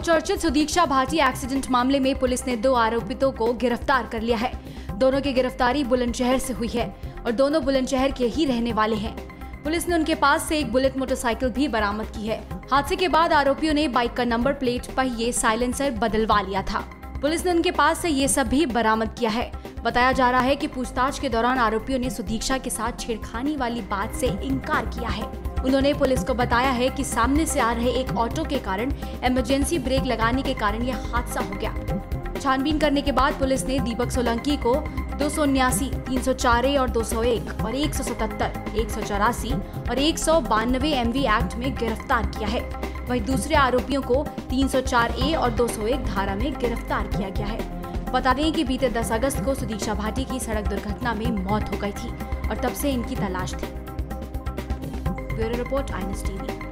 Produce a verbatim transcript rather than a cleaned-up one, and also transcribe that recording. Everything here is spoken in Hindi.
बहुचर्चित सुदीक्षा भाटी एक्सीडेंट मामले में पुलिस ने दो आरोपितों को गिरफ्तार कर लिया है। दोनों की गिरफ्तारी बुलंदशहर से हुई है और दोनों बुलंदशहर के ही रहने वाले हैं। पुलिस ने उनके पास से एक बुलेट मोटरसाइकिल भी बरामद की है। हादसे के बाद आरोपियों ने बाइक का नंबर प्लेट, पहिए, साइलेंसर बदलवा लिया था। पुलिस ने उनके पास से ये सब भी बरामद किया है। बताया जा रहा है कि पूछताछ के दौरान आरोपियों ने सुदीक्षा के साथ छेड़खानी वाली बात से इनकार किया है। उन्होंने पुलिस को बताया है कि सामने से आ रहे एक ऑटो के कारण इमरजेंसी ब्रेक लगाने के कारण यह हादसा हो गया। छानबीन करने के बाद पुलिस ने दीपक सोलंकी को दो सौ उन्यासी, तीन सौ चार ए और दो सौ एक और एक सौ सतहत्तर, एक सौ चौरासी और एक सौ बानवे एम वी एक्ट में गिरफ्तार किया है। वहीं दूसरे आरोपियों को तीन सौ चार ए और दो सौ एक धारा में गिरफ्तार किया गया है। बता दें कि बीते दस अगस्त को सुदीक्षा भाटी की सड़क दुर्घटना में मौत हो गई थी और तब से इनकी तलाश थी। Bureau report, I N S TV.